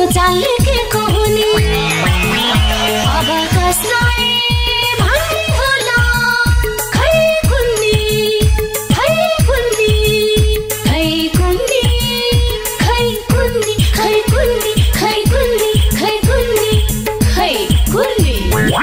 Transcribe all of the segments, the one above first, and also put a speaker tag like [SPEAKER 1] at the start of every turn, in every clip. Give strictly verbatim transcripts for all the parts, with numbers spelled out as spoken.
[SPEAKER 1] चाल्ने के कहनी अब कसलाई भन्ने होला खै कुन्नी खै कुन्नी खै कुन्नी खै कुन्नी खै कुन्नी खै कुन्नी खै कुन्नी खै कुन्नी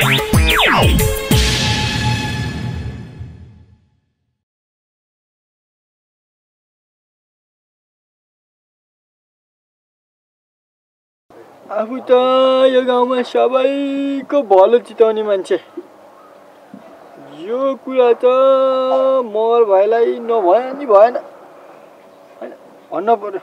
[SPEAKER 2] आफू त यो गाउँमा सबैको भलो चिताउने मान्छे यो कुरा त मगर भाइलाई नभए नि भएन हैन भन्न पर्यो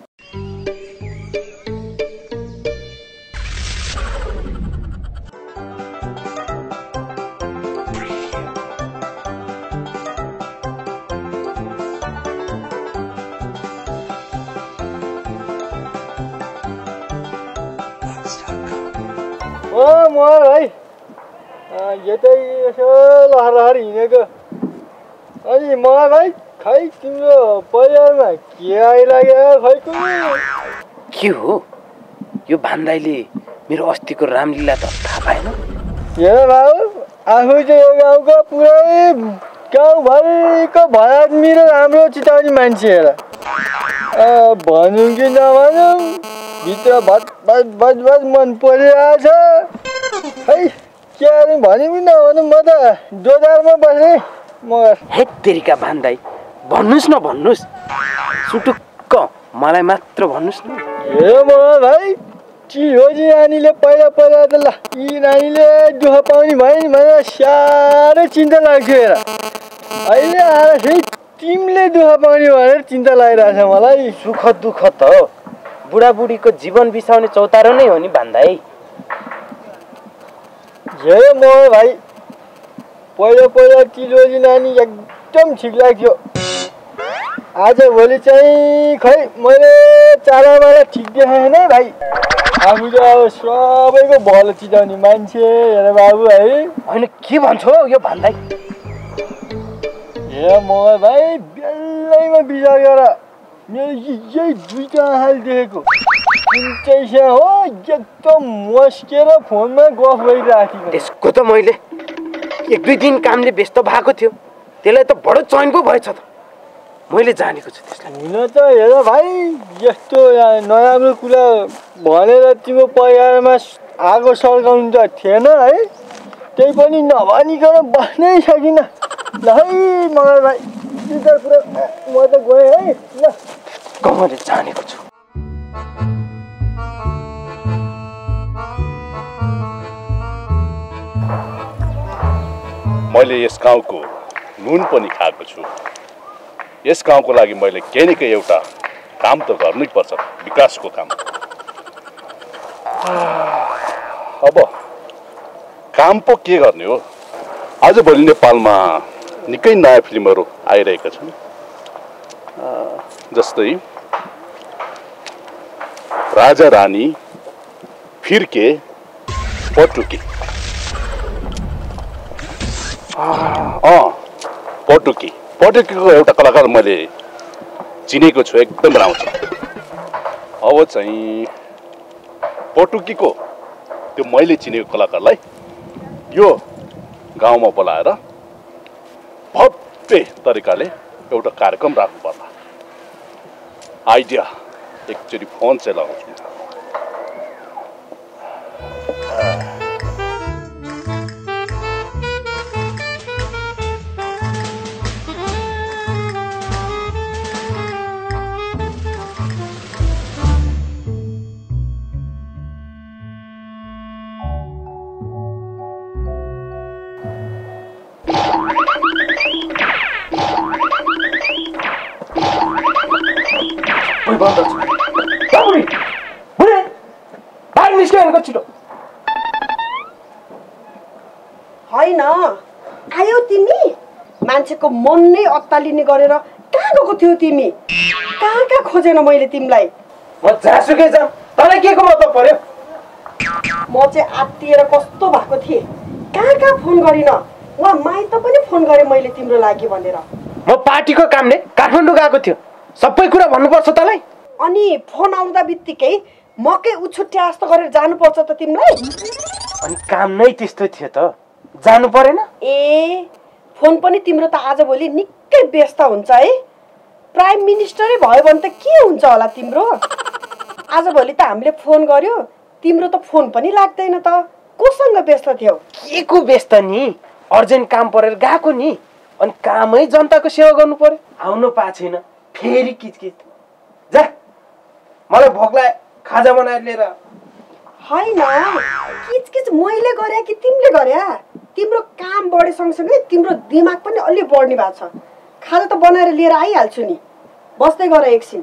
[SPEAKER 2] ओ मगर भाइ यतै यसो लहर लहर हिँडेको अनि मगर भाइ खै तिम्रो परिवारमा के आइलाग्यो खै कुन्नी
[SPEAKER 3] के हो यो भान्दाइले मेरो अस्तिको रामलीला त थाहा पाएन
[SPEAKER 2] हेर बाबु आफू चाहिँ यो गाउँको पुरै गाउँभरिको भयादमी र राम्रो चिताउने मान्छे हेर भनौँ कि नभनौँ भित्र भत भत भत भत मन परिरहेछ है के अरे भन्यो कि नभनौँ म त दोधारमा बसेँ मगर
[SPEAKER 3] हेत तेरिका भान्दाइ भन्नुस् न भन्नुस् सुटुक्क मलाई मात्र भन्नुस् न
[SPEAKER 2] हे मगर भाइ चिहोजी नानीले पहिला पहिला त ल यी नानीले दुःख पाउने भयो नि भनेर साह्रै चिन्ता लाग्थ्यो हेर अहिले आएर फेरि तिमीले दुःख पाउने भनेर चिन्ता लागिरहेछ मलाई
[SPEAKER 3] सुख दुःख त बुढाबुढीको जीवन बिसाउने चौतारो नै हो नि भान्दाइ
[SPEAKER 2] हे मगर भाइ पहिला पहिला चिलोजी नानी एकदम ठिक लाग्थ्यो आजभोलि चाहिँ खै मैले चारामाला ठिक देखाएँ है भाइ आफू त अब सबैको भलो चिताउने मान्छे हेर बाबु है
[SPEAKER 3] होइन के भन्छौ यो भान्दाइ
[SPEAKER 2] हे मगर भाइ बेलैमा विचार गर मेरो यही दुईटा आँखाले देखेको कुन चाहिँ हो एकदम मस्केर फोनमा गफ गरिरहेको थियो
[SPEAKER 3] त्यसको त मैले एक दुई दिन कामले व्यस्त भएको थियो त्यसलाई त बडो चैन पो भएछ त मैले जानेको छु त्यसलाई
[SPEAKER 2] हुन त हेर भाइ यस्तो नराम्रो कुरा भनेर तिम्रो परिवारमा आगो सल्काउनु त थिएन है त्यही पनि नभनिकन बस्नै सकिनँ ल है मगर भाइ पुरा म त गएँ है ल
[SPEAKER 3] मैले जानेको छु
[SPEAKER 4] मैले यस गाउँको नुन पनि खाएको छु यस गाउँको लागि मैले केही न केही एउटा काम त गर्नै पर्छ विकासको काम अब काम पो के गर्ने हो आजभोलि नेपालमा निकै नयाँ फिल्महरू आइरहेका छन् जस्तै राजा रानी फिर्के पटुकी अँ पटुकी पटुकीको एउटा कलाकार मैले चिनेको छु एकदम राम्रो छ अब चाहिँ पटुकीको त्यो मैले चिनेको कलाकारलाई यो गाउँमा बोलाएर भव्य तरिकाले एउटा कार्यक्रम राख्नु पर्ला आइडिया एकचोटि फोन चाहिँ लगाउँछु
[SPEAKER 5] होइन आयो तिमी मान्छेको मन नै अत्तालिने गरेर कहाँ गएको थियो तिमी कहाँ कहाँ खोजेन मैले तिमीलाई
[SPEAKER 3] म जहाँसुकै जाम तँलाई के को मतलब पर्यो
[SPEAKER 5] म चाहिँ आत्तिएर कस्तो भएको थिएँ कहाँ कहाँ फोन गरिन वहाँ माइत पनि फोन गरेँ मैले तिम्रो लागि भनेर
[SPEAKER 3] म पार्टीको कामले काठमाडौँ गएको थियो सबै कुरा भन्नुपर्छ तँलाई
[SPEAKER 5] अनि फोन आउँदा बित्तिकै मकै उछुट्या जस्तो गरेर जानुपर्छ त तिमीलाई?
[SPEAKER 3] अनि काम नै त्यस्तो थियो त, जानु परेन?
[SPEAKER 5] ए फोन पनि तिम्रो त आजभोलि निकै व्यस्त हुन्छ है। प्राइम मिनिस्टरै भयो भने त के हुन्छ होला तिम्रो? आजभोलि त हामीले फोन गर्यो, तिम्रो त फोन पनि लाग्दैन त। कोसँग व्यस्त थियौ?
[SPEAKER 3] के को व्यस्त नि, अर्जेन्ट काम परेर गएको नि, अनि कामै जनताको सेवा गर्नु पर्यो। आउनु पाएको छैन, फेरि किचकिच। जा, मलाई भोक लाग्यो, खाजा बनाएर लिएर।
[SPEAKER 5] होइन, किचकिच मैले गरे कि तिमीले गरे? तिम्रो काम बढे सँगसँगै तिम्रो दिमाग पनि अलि बढ्ने भएको छ। खाजा त बनाएर लिएर आइहाल्छु नि, बस्दै गर एकछिन।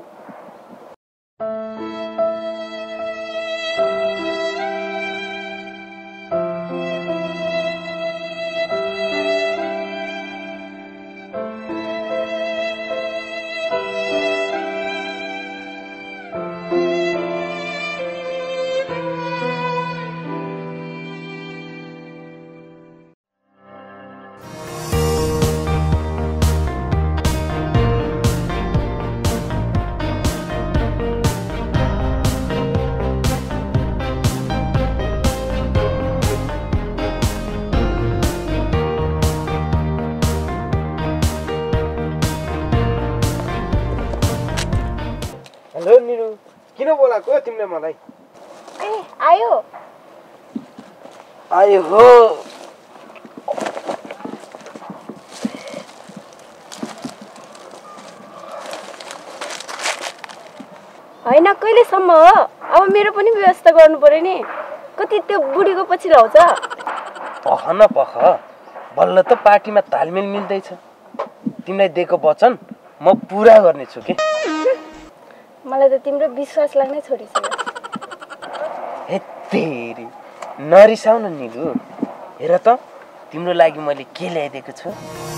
[SPEAKER 3] हेलो निरु, किन बोलाएको तिमीले मलाई?
[SPEAKER 1] ए आयो
[SPEAKER 3] आयो हो।
[SPEAKER 1] होइन कहिलेसम्म हो? अब मेरो पनि व्यवस्था गर्नु पर्यो नि। कति त्यो बुढीको पछि लाउँछ?
[SPEAKER 3] पख न पख, बल्ल त पार्टीमा तालमेल मिल्दैछ। तिमीलाई दिएको वचन म पुरा गर्नेछु के।
[SPEAKER 1] मलाई त तिम्रो विश्वास लाग्नै छोडिसक्यो।
[SPEAKER 3] हे तेरी, नरिसाउ न निलु। हेर त, तिम्रो लागि मैले के ल्याइदिएको छु।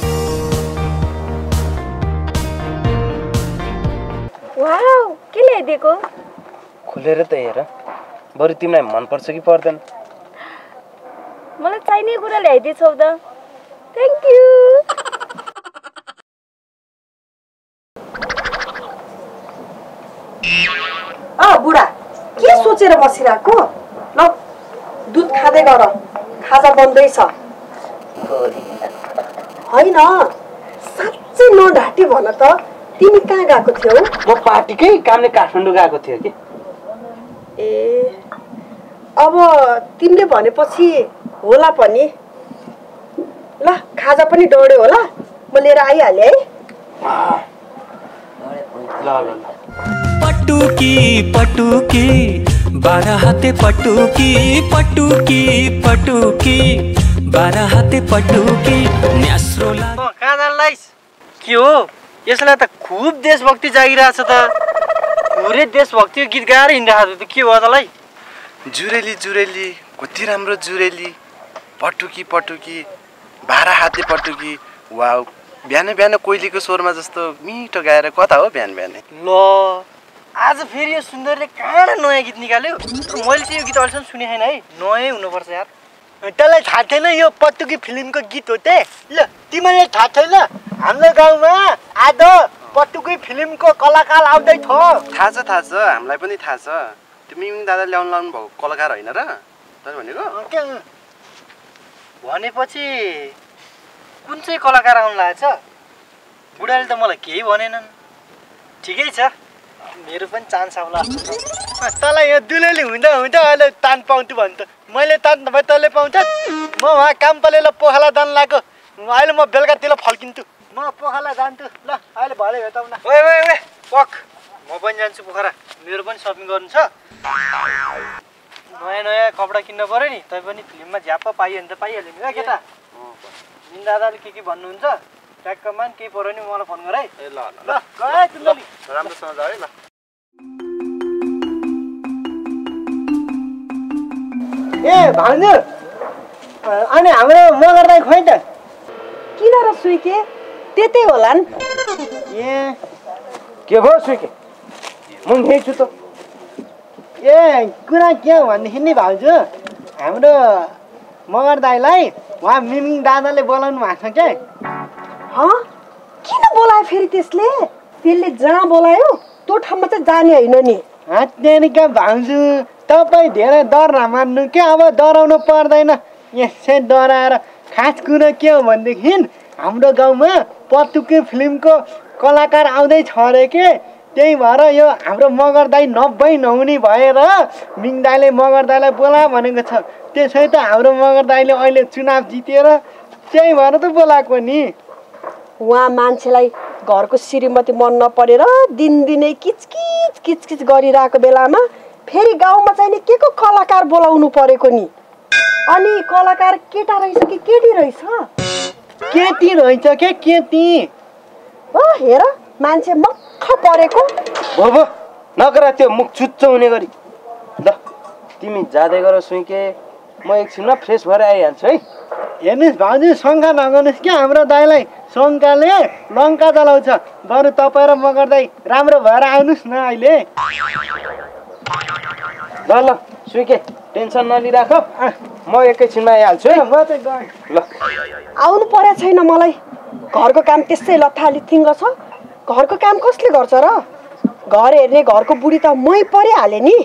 [SPEAKER 1] वाउ, के ल्याइदिएको?
[SPEAKER 3] खोलेर त हेर, बरु तिमीलाई मनपर्छ कि पर्दैन?
[SPEAKER 1] मलाई चाहिने कुरा ल्याइदिन्छौ त। Thank you.
[SPEAKER 5] अ बुढा, के सोचेर बसिरहेको? ल दुध खाँदै गर, खाजा बन्दैछ। होइन, साँच्चै नढाँटी भन त, तिमी कहाँ गएको थियौ?
[SPEAKER 3] म पार्टीकै कामले काठमाडौँ गएको थियो कि।
[SPEAKER 5] ए अब तिमीले भनेपछि होला पनि। ल खाजा पनि डढ्यो होला, म लिएर आइहालेँ है।
[SPEAKER 3] ल ल ल।
[SPEAKER 6] पटुकी पटुकी बाह्र हाते पटुकी पटुकी पटुकी बाह्र हाते पटुकी न्यास्रो लाग।
[SPEAKER 2] कहाँ जानलाइस? के हो यसलाई त खुब देशभक्ति जागिरहेछ त। पुरै देशभक्तिको गीत गाएर हिँडिरहेको त के हो तँलाई?
[SPEAKER 7] जुरेली जुरेली कति राम्रो जुरेली, पटुकी पटुकी बाह्र हाते पटुकी। वाउ, बिहान बिहान कोइलीको स्वरमा जस्तो मिठो गाएर कता हो बिहान बिहानै?
[SPEAKER 2] ल आज फेरि यो सुन्दरले कहाँ नयाँ गीत निकाल्यो? मैले चाहिँ यो गीत अहिलेसम्म सुने छैन है। नयाँ हुनुपर्छ यार। तँलाई थाहा थिएन यो पटुकी फिल्मको गीत हो ते? ल तिमीलाई थाहा छैन हाम्रो गाउँमा आज पटुकी फिल्मको कलाकार आउँदै छ।
[SPEAKER 7] थाहा छ थाहा छ, हामीलाई पनि थाहा छ। त्यो मिमिङ दादा ल्याउनु लाउनु भएको कलाकार होइन र तैँले भनेको?
[SPEAKER 2] के भनेपछि कुन चाहिँ कलाकार आउनु लागेको छ? बुढाले त मलाई केही भनेनन्। ठिकै छ, मेरो पनि चान्स आउला। तँलाई यो दुलेली हुँदा हुँदा अहिले तान पाउँछु भन्छ। मैले तान नभए तँले पाउँछ। म उहाँ काम पलेर पोखला दान लाग्यो, अहिले म बेलुकातिर फर्किन्छु। म पोखला जान्छु। ल अहिले भरे भेटौँ न। ओए ओए ओए पक, म पनि जान्छु पोखरा। मेरो पनि सपिङ गर्नु छ। नयाँ नयाँ कपडा किन्न पऱ्यो नि। तै पनि फिल्ममा झ्याप्प पाइयो भने त पाइहाल्यो नि केटा। मिन दादाले के के भन्नुहुन्छ ट्याक्क मान, केही पऱ्यो नि मलाई फोन गर है।
[SPEAKER 7] ए ल ल
[SPEAKER 2] ल गए तिमीले
[SPEAKER 7] राम्रोसँग जाऊ है। ल
[SPEAKER 2] ए भान्जु, अनि हाम्रो मगरलाई खोइ त।
[SPEAKER 5] किन र सुइके? त्यतै होलान्।
[SPEAKER 2] ए
[SPEAKER 3] के भयो सुके? म यही छु त।
[SPEAKER 2] ए कुरा के हो भनेदेखि नि भाउजू, हाम्रो मगर दाईलाई उहाँ मिमिङ दादाले बोलाउनु भएको छ क्या।
[SPEAKER 5] हँ, किन बोलायो फेरि त्यसले? त्यसले जहाँ बोलायो त्यो ठाउँमा चाहिँ जाने होइन नि।
[SPEAKER 2] हात्यानिका भाउजू तपाईँ धेरै डर नमान्नु के अब डराउनु पर्दैन यसै डराएर खास कुरो के हो भनेदेखि हाम्रो गाउँमा पटुकी फिल्मको कलाकार आउँदैछ अरे के त्यही भएर यो हाम्रो मगर दाई नब्बे नहुने भएर मिङ दाईले मगर दाईलाई बोला भनेको छ त्यसै त हाम्रो मगर दाईले अहिले चुनाव जितेर त्यही भएर त बोलाएको नि
[SPEAKER 5] उहाँ मान्छेलाई घरको श्रीमती मन नपरेर दिनदिनै किचकिच किचकिच गरिरहेको बेलामा फेरि गाउँमा चाहिँ नि के को कलाकार बोलाउनु परेको नि अनि कलाकार केटा रहेछ कि केटी रहेछ
[SPEAKER 2] केटी रहेछ के केटी
[SPEAKER 5] हो हेर मान्छे मक्ख परेको
[SPEAKER 3] भो भो नगर त्यो मुख चुच्चो हुने गरी ल तिमी जाँदै गर सुइके म एकछिनमा फ्रेस भएर आइहाल्छु है
[SPEAKER 2] हेर्नुहोस् भाउजू शङ्का नगर्नुहोस् क्या हाम्रो दाईलाई शङ्काले लङ्का चलाउँछ बरु तपाईँ र मगर दाई राम्रो भएर आउनुहोस् न अहिले
[SPEAKER 3] ल ल सुइके टेन्सन नलिराख म एकैछिनमा आइहाल्छु है
[SPEAKER 2] म चाहिँ गएँ
[SPEAKER 3] ल
[SPEAKER 5] आउनु परेको छैन मलाई घरको काम त्यसै लथालिथिङ्ग छ घरको काम कसले गर्छ र घर हेर्ने घरको बुढी त मै परिहालेँ नि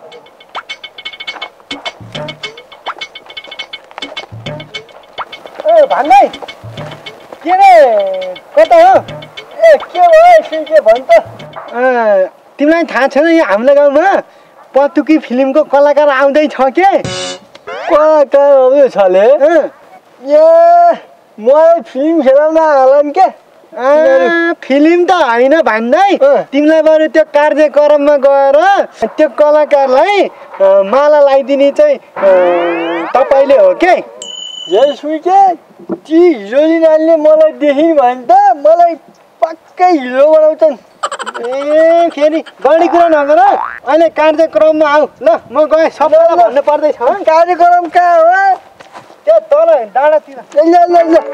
[SPEAKER 2] ए भन्दै के रे कता हो ए के भयो के भन् त तिमीलाई थाहा छैन यो हाम्रो गाउँमा पटुकी फिल्मको कलाकार आउँदैछ के कलाकारहरू छले ए मलाई फिल्म खेलाउन हालन के फिल्म त होइन भन्दै तिमीलाई बरु त्यो कार्यक्रममा गएर त्यो कलाकारलाई माला लगाइदिने चाहिँ तपाईँले हो के यसुके ती हिरोइनले मलाई देखिन् भने त मलाई पक्कै हिरो बनाउँछन् ए फेरि गढी कुरा नगर अहिले कार्यक्रममा आऊ ल म गएँ सबैलाई भन्नु पर्दैछ कार्यक्रम कहाँ हो त्यो तल डाँडातिर ल ल ल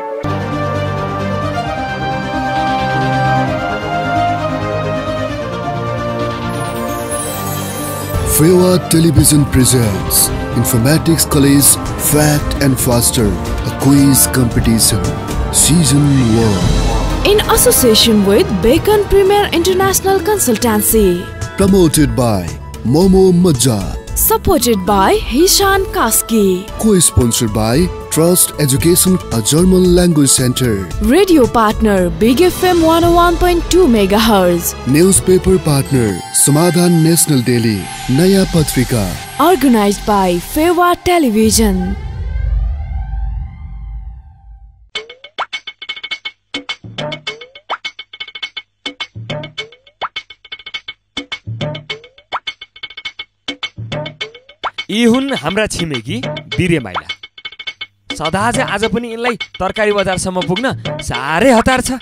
[SPEAKER 8] Fewa Television presents Informatics College Fact and Faster, a quiz competition, Season one.
[SPEAKER 9] In association with Bacon Premier International Consultancy.
[SPEAKER 8] Promoted by Momo Majja.
[SPEAKER 9] Supported by Hishan Kaski.
[SPEAKER 8] Co-sponsored by Trust Education, a German language center.
[SPEAKER 9] Radio partner Big F M one oh one point two megahertz.
[SPEAKER 8] Newspaper partner Samadhan National Daily, Naya Patrika.
[SPEAKER 9] Organized by Fewa Television.
[SPEAKER 10] यी हुन् हाम्रा छिमेकी बिरे माइला सदा चाहिँ आज पनि यिनलाई तरकारी बजारसम्म पुग्न साह्रै हतार छ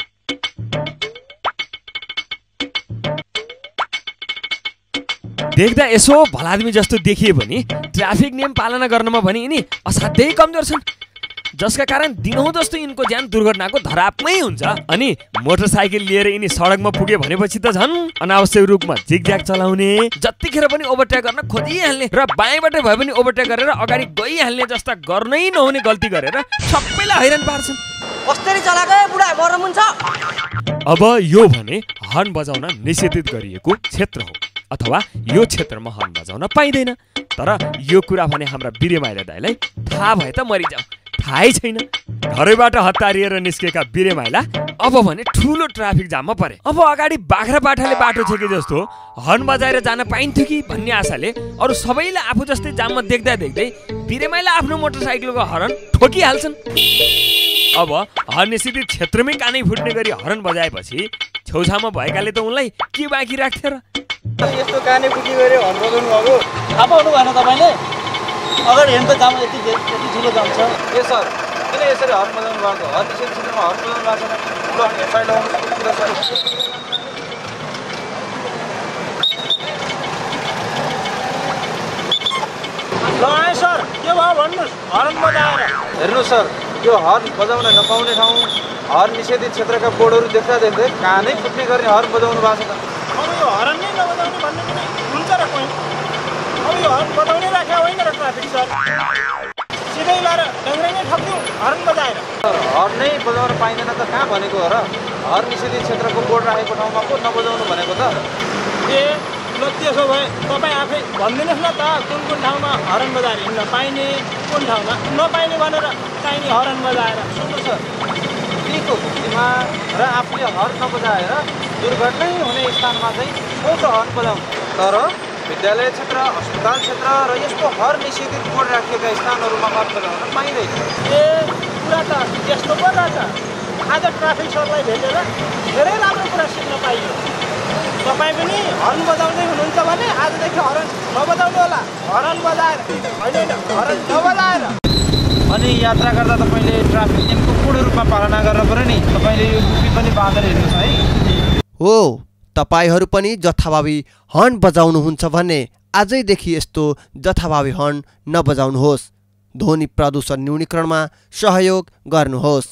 [SPEAKER 10] देख्दा यसो भलादमी जस्तो देखिए पनि ट्राफिक नियम पालना गर्नमा भने यिनी असाध्यै कमजोर छन् जसका कारण दिनहुँ जस्तो यिनको ज्यान दुर्घटनाको धरापमै हुन्छ अनि मोटरसाइकल लिएर यिनी सडकमा पुगे भनेपछि त झन् अनावश्यक रूपमा जिगज्याग चलाउने जतिखेर पनि ओभरटेक गर्न खोजिहाल्ने र बायाँबाट भए पनि ओभरटेक गरेर अगाडि गइहाल्ने जस्ता गर्नै नहुने गल्ती गरेर सबैलाई हैरान पार्छन्
[SPEAKER 5] कस्तरी चलाएको बुढा मर्नु mun छ
[SPEAKER 10] अब यो भने हर्न बजाउन निषेधित गरिएको क्षेत्र हो अथवा यो क्षेत्रमा हर्न बजाउन पाइँदैन तर यो कुरा भने हाम्रा बिरे माइला दाइलाई थाहा भए त मरिजाऊ थाहै छैन घरैबाट हतारिएर निस्केका बिरे माइला अब भने ठुलो ट्राफिक जाममा परे अब अगाडि बाख्रा पाठाले बाटो छेके जस्तो हर्न बजाएर जान पाइन्थ्यो कि भन्ने आशाले अरू सबैले आफू जस्तै जाममा देख्दा देख्दै बिरे माइला आफ्नो मोटरसाइकलको हर्न ठोकिहाल्छन् अब हर्न निषेधित क्षेत्रमै कानै फुट्ने गरी हर्न बजाएपछि छेउछाउमा भएकाले त उनलाई के बाँकी राख्थ्यो र
[SPEAKER 2] यस्तो कानै फुटी गरे हर्न बजाउनु भएको थाहा पाउनु भएन तपाईँले अगाडि हेर्नु त जाम यति यति ठुलो जाम छ ए सर किन यसरी हर्न बजाउनु भएको हर्न निषेध क्षेत्रमा हर्न बजाउनु भएको छैन एफआइआर लगाउनु लगाएँ सर के भयो भन्नुहोस् हर्न बजाएर हेर्नुहोस् सर यो हर्न बजाउन नपाउने ठाउँ हर्न निषेधित क्षेत्रका बोर्डहरू देख्दा देख्दै कानै फुट्ने गर्ने हर्न बजाउनु भएको छ त अब यो हर्न नै नबजाउने भन्ने पनि हुन्छ र कोही अब यो हर्न बजाउनै राख्या होइन र ट्राफिक सर सिधै लाएर डङ्ग्रै ठक्यौँ हर्न बजाएर हर्न नै बजाउन पाइँदैन त कहाँ भनेको हो र हर्न निषेधित क्षेत्रको बोर्ड राखेको ठाउँमा को नबजाउनु भनेको त ए
[SPEAKER 11] ल त्यसो भए तपाईँ आफै भनिदिनुहोस् न त कुन कुन ठाउँमा हर्न बजाएर हिँड्न पाइने कुन ठाउँमा नपाइने भनेर चाहिने हर्न बजाएर
[SPEAKER 12] सुन्नुहोस् केको भुक्तीमा र आफूले हर्न नबजाएर दुर्घटनै हुने स्थानमा चाहिँ मोटो हर्न बजाउनु तर विद्यालय क्षेत्र अस्पताल क्षेत्र र यस्तो हर निषेधित बोर्ड राखिएका स्थानहरूमा हर्न बजाउन पाइँदैन।
[SPEAKER 11] ए कुरा त यस्तो पो रहेछ। आज ट्राफिक सरलाई भेटेर धेरै राम्रो कुरा सिक्न पाइयो। तपाईँ पनि हर्न बजाउँदै हुनुहुन्छ भने आजदेखि हर्न नबजाउनु होला। हर्न बजाएर होइन हर्न नबजाएर।
[SPEAKER 12] अनि यात्रा गर्दा तपाईँले ट्राफिक नियमको पूर्ण रूपमा पालना गर्न पर्यो नि। तपाईँले यो टुपी पनि बाँधेर हिँड्नुहोस् है।
[SPEAKER 13] हो तपाईहरू पनि जथाभावी हर्न बजाउनुहुन्छ भने आजैदेखि यस्तो जथाभावी हर्न नबजाउनुहोस्। ध्वनि प्रदूषण न्यूनीकरणमा सहयोग गर्नुहोस्।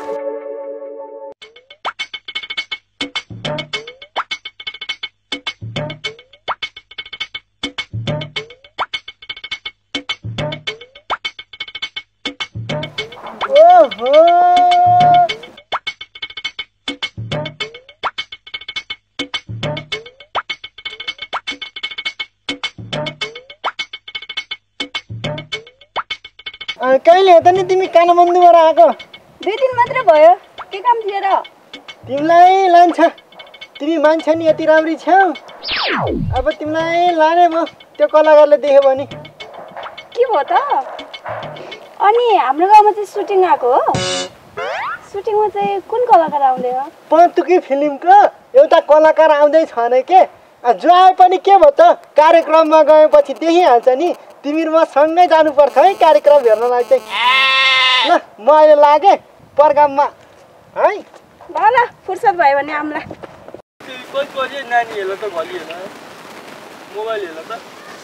[SPEAKER 2] कहिले हो त नि तिमी काठमाडौँबाट आएको?
[SPEAKER 1] दुई दिन मात्रै भयो। के काम थियो र?
[SPEAKER 2] तिमीलाई लान्छ। तिमी मान्छे नि यति राम्री छौ। अब तिमीलाई लाने म त्यो कलाकारले देख्यो भने।
[SPEAKER 1] के भयो त? अनि हाम्रो गाउँमा चाहिँ सुटिङ आएको हो? सुटिङमा चाहिँ कुन कलाकार आउँदै हो?
[SPEAKER 2] पन्तुकी फिल्मको एउटा कलाकार आउँदै छ नै के। जो आए पनि के भयो त कार्यक्रममा गएपछि देखिहाल्छ नि। तिमीहरू म सँगै जानुपर्छ है कार्यक्रम हेर्नलाई चाहिँ। ल म अहिले लागेँ प्रोग्राममा है।
[SPEAKER 1] ल ल फुर्सद भयो भने आउँला।
[SPEAKER 2] कोही कोही नानी हेर्नु त भोलि हेर्न मोबाइल हेर्नु त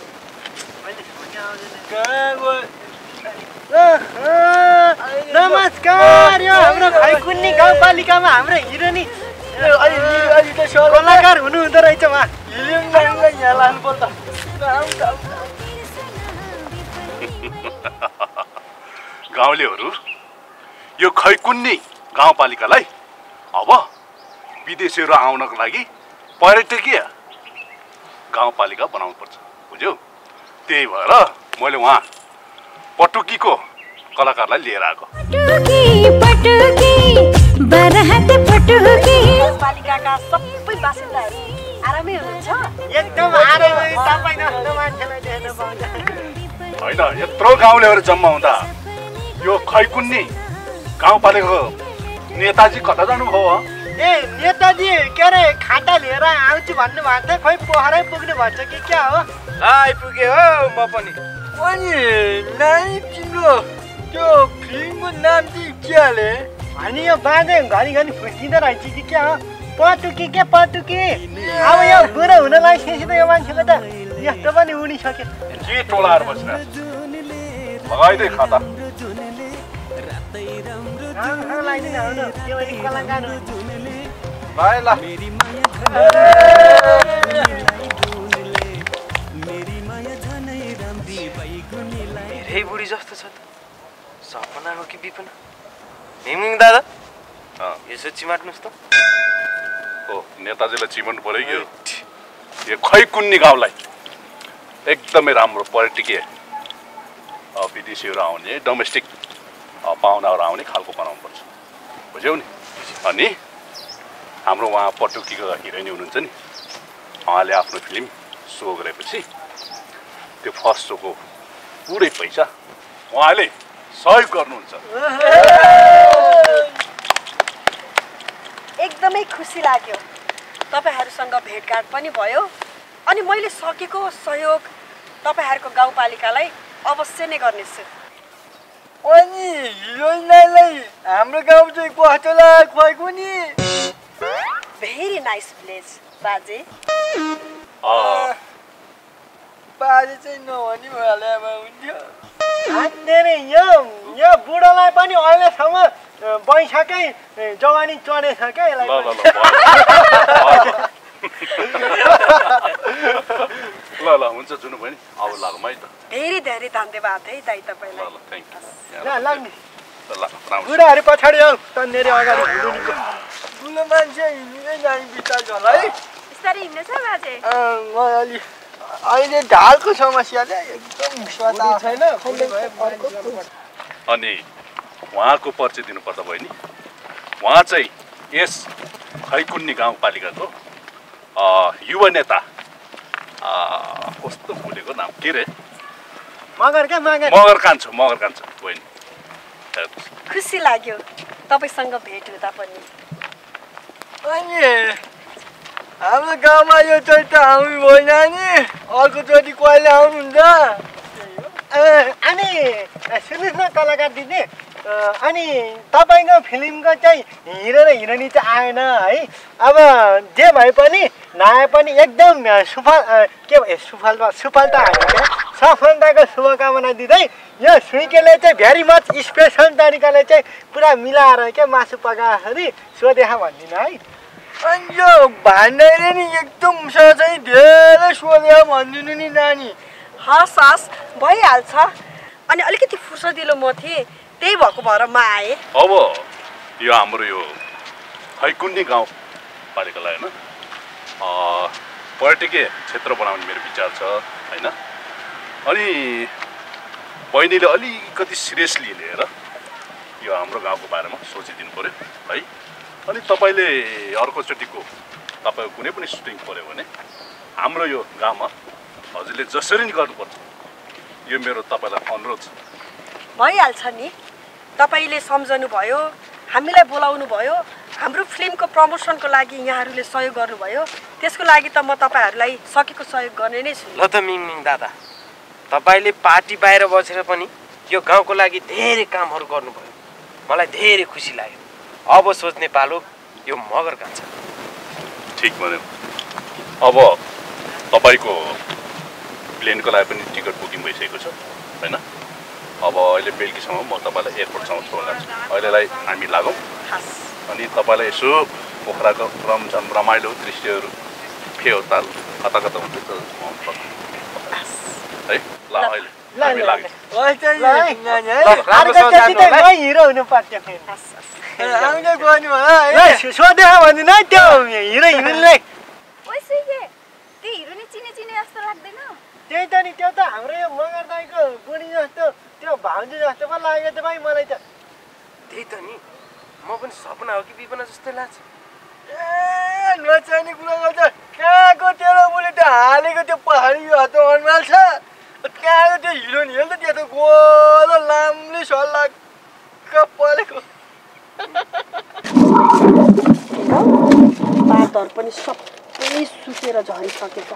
[SPEAKER 2] नमस्कार। यो हाम्रो खैकुन्नी गाउँपालिकामा हाम्रो हिरो नि कलाकार हुनुहुँदो रहेछ उहाँ। यहाँ लानु पर्छ।
[SPEAKER 4] गाउँलेहरू यो खैकुन्नी गाउँपालिकालाई अब विदेशीहरू आउनको लागि पर्यटकीय गाउँपालिका बनाउनु पर्छ बुझ्यौ। त्यही भएर मैले उहाँ पटुकीको कलाकारलाई लिएर आएको।
[SPEAKER 5] पालिकाका सबै बासिन्दाहरू आरामै हुनुहुन्छ?
[SPEAKER 2] एकदम आरामै। तपाईँ जस्तो मान्छेलाई देख्न पाउँछ।
[SPEAKER 4] होइन यत्रो गाउँलेहरू जम्मा हुँदा यो खैकुन्नी गाउँपालिकाको नेताजी कता जानुभयो?
[SPEAKER 2] ए नेताजी के अरे खाटा लिएर आउँछु भन्नु भएको थियो। खोइ पोखरै पुग्नु भन्छ कि क्या हो?
[SPEAKER 12] आइपुगे हो म पनि।
[SPEAKER 2] अनि नाइ तिम्रो त्यो फिल्मको नाम चाहिँ के हाले? अनि यो बाँधे घरिघरि फुस्किँदो रहेछ कि क्या हो? पटुकी के पटुकी। अब यो बुढो हुन लागिसकेपछि त यो मान्छेको त यस्तो पनि उडिसक्यो।
[SPEAKER 4] के टोलाएर बसिरहेको छ? लगाइदे खाता।
[SPEAKER 2] लगाइदिनु आउनु त्यो पनि कलाकार हो।
[SPEAKER 12] भाइ ल
[SPEAKER 3] धेरै बुढी जस्तो छ त। सपना हो कि विपना? हिमिङ दादा यसो चिमाट्नुहोस् त।
[SPEAKER 4] हो नेताजीलाई चिमाउनु पऱ्यो कि यो खैकुन्नी गाउँलाई एकदमै राम्रो पर्यटकीय विदेशीहरू आउने डोमेस्टिक पाहुनाहरू आउने खालको बनाउनुपर्छ बुझ्यौ नि। अनि हाम्रो उहाँ पटुकीको हिरोइन हुनुहुन्छ नि उहाँले आफ्नो फिल्म सो गरेपछि त्यो फर्स्ट सोको पुरै पैसा उहाँले सहयोग गर्नुहुन्छ।
[SPEAKER 5] एकदमै खुसी लाग्यो। तपाईहरुसँग भेटघाट पनि भयो अनि मैले सकेको सहयोग तपाईहरुको गाउँपालिकालाई अवश्य नै गर्नेछु।
[SPEAKER 2] अनि हिरोइनलाई हाम्रो गाउँ चाहिँ कस्तो लाग्यो खैको नि?
[SPEAKER 5] भेरी नाइस प्लेस बाजे।
[SPEAKER 2] अ बाजे चाहिँ नभनी भएलामा हुन्थ्यो। हान्ने यो यो बुढोलाई पनि अहिलेसम्म बैशाकै जवानी चढेछ क्या यसलाई।
[SPEAKER 4] ल ल हुन्छ जुनु बहिनी अब लागौँ है त।
[SPEAKER 5] धेरै धेरै धन्यवाद है दाइ तपाईलाई।
[SPEAKER 4] ल थ्यांक यू।
[SPEAKER 2] ल लाग्ने
[SPEAKER 4] ल राम।
[SPEAKER 2] बुढाहरू पछाडि आऊ तन्नेरी अगाडि हिँड्नुको। बुढो मान्छे हिँड्दै जाने बिचार होला है।
[SPEAKER 1] बिस्तारै हिँड्नु छ बाजे?
[SPEAKER 2] म अलि अहिले ढालको समस्याले एकदम सता छैन।
[SPEAKER 4] अनि उहाँको परिचय दिनुपर्छ बहिनी। उहाँ चाहिँ यस खैकुन्नी गाउँपालिकाको युवा नेता, कस्तो भुलेको नाम के रे,
[SPEAKER 5] मगर क्या मगर
[SPEAKER 4] मगर कान्छो मगर कान्छो बहिनी।
[SPEAKER 5] खुसी लाग्यो तपाईँसँग भेट हुँदा पनि।
[SPEAKER 2] अनि हाम्रो गाउँमा यो चोटि त आउनु भएन नि, अर्कोचोटि कहिले आउनुहुन्छ?
[SPEAKER 11] अनि सुन्नुहोस् न कलाकार दिदी, अनि तपाईँको फिल्मको चाहिँ हिरो र हिरोइनी चाहिँ आएन है। अब जे भए पनि नआए पनि एकदम सुफल के भयो सुफल सुफल त आयो क्या, सफलताको शुभकामना दिँदै यो सुइकेले चाहिँ भेरी मच स्पेसल तरिकाले चाहिँ पुरा मिलाएर क्या मासु पकाएखेरि सोधेखा भनिदिनु है।
[SPEAKER 2] अनि यो भान्डाले नि एकदम चाहिँ धेरै सोधेर भनिदिनु नि नानी।
[SPEAKER 5] हस् हस् भइहाल्छ। अनि अलिकति फुर्सदिलो म थिएँ, त्यही भएको भएर म आएँ।
[SPEAKER 4] अब यो हाम्रो यो खैकुन्नी गाउँपालिकालाई होइन पर्यटकीय क्षेत्र बनाउने मेरो विचार छ होइन। अनि बहिनीले अलिकति सिरियसली लिएर यो हाम्रो गाउँको बारेमा सोचिदिनु पऱ्यो है। अनि तपाईँले अर्कोचोटिको तपाईँको कुनै पनि सुटिङ पऱ्यो भने हाम्रो यो गाउँमा हजुरले जसरी नि गर्नुपर्छ, यो मेरो तपाईँलाई अनुरोध छ।
[SPEAKER 5] भइहाल्छ नि, तपाईँले सम्झनु भयो, हामीलाई बोलाउनु भयो, हाम्रो फिल्मको प्रमोसनको लागि यहाँहरूले सहयोग गर्नुभयो, त्यसको लागि त म तपाईँहरूलाई सकेको सहयोग गर्ने नै छु।
[SPEAKER 3] ल त मिङमिङ दादा, तपाईँले पार्टी बाहिर बसेर पनि यो गाउँको लागि धेरै कामहरू गर्नुभयो, मलाई धेरै खुसी लाग्यो। अब सोच्ने पालो यो मगर कान्छ।
[SPEAKER 4] ठिक भन्यो। अब तपाईँको प्लेनको लागि पनि टिकट बुकिङ भइसकेको छ होइन। अब अहिले बेलुकीसम्म म तपाईँलाई एयरपोर्टसम्म छोड्न लान्छु। अहिलेलाई हामी लागौँ अनि तपाईँलाई यसो पोखराको रमझम रमाइलो दृश्यहरू फेउताल कता कता हुन्छ है। ल अहिले हामी लाग्यौँ।
[SPEAKER 11] हिरो हुनु पर्छ सोधेको भन्दिन है त्यो हिरो हिरोइनलाई। त्यही त नि, त्यो त हाम्रो यो मगर दाईको बुढी जस्तो त्यो भाउजू जस्तो पो लाग्यो त भाइ मलाई त।
[SPEAKER 3] त्यही त नि, म पनि सपना हो कि विपना जस्तै लाग्छ।
[SPEAKER 2] ए नचाहिने कुरा गर्छ। कहाँको तेरो बुढी त हालेको त्यो पहाडी हात अनुहार छ, कहाँको त्यो हिरोइन हेर्नु त त्यो त गोलो लाम्ली सल्लाक परेको।
[SPEAKER 5] बातहरू पनि सबै सुकेर झरिसकेछ।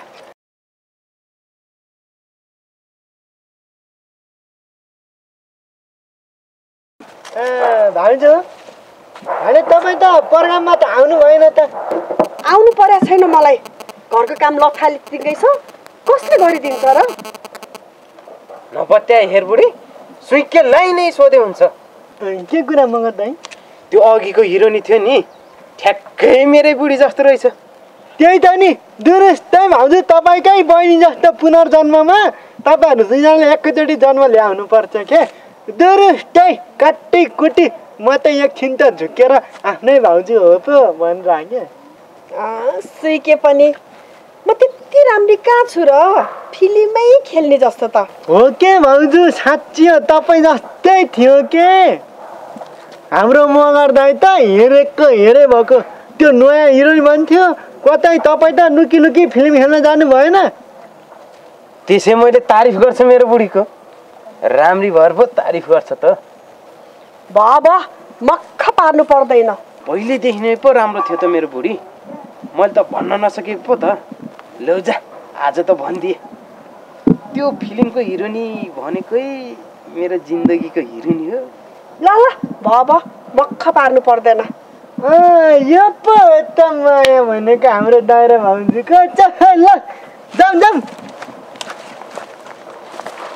[SPEAKER 11] ए भाउजू, होइन तपाईँ त प्रोग्राममा त आउनु भएन त।
[SPEAKER 5] आउनु परेको छैन मलाई, घरको काम लथालिँदै छ, कसले गरिदिन्छ र?
[SPEAKER 3] नपत्या हेर बुढी, सुइके लाइ नै सोधे हुन्छ।
[SPEAKER 11] के कुरा मगर दाइ?
[SPEAKER 3] त्यो अघिको हिरोनी थियो नि, ठ्याक्कै मेरै बुढी जस्तो रहेछ।
[SPEAKER 11] त्यही त नि, दुरुस्तै भाउजू तपाईँकै बहिनी जस्तो पुनर्जन्ममा तपाईँहरू दुईजनाले एकैचोटि जन्म ल्याउनु पर्छ के। दुरुस्तै काटी कुटी म त एकछिन त झुकेर आफ्नै भाउजू हो पो भनेर आएँ।
[SPEAKER 5] सुइके पनि म त्यति राम्री कहाँ छु र, फिल्ममै खेल्ने जस्तो त
[SPEAKER 11] हो के भाउजू। साँच्ची हो, तपाईँ जस्तै थियो के। हाम्रो मगर दाइ त हेरेको हेरे भएको त्यो नयाँ हिरोइन भन्थ्यो, कतै तपाईँ त लुकी लुकी फिल्म खेल्न जानु भएन?
[SPEAKER 3] त्यसै मैले तारिफ गर्छु मेरो बुढीको, राम्री भएर पो तारिफ गर्छ त।
[SPEAKER 5] बाबा मक्ख पार्नु पर्दैन,
[SPEAKER 3] पहिलेदेखि नै पो राम्रो थियो त मेरो बुढी, मैले त भन्न नसकेको पो त। लौ जा आज त भनिदिए, त्यो फिल्मको हिरोनी भनेकै मेरो जिन्दगीको हिरोनी हो।
[SPEAKER 5] ल ल बाबा मक्ख पार्नु पर्दैन।
[SPEAKER 11] यो पो त माया भनेको हाम्रो दाइ र भाउजूको। ल जाउँ जाउँ।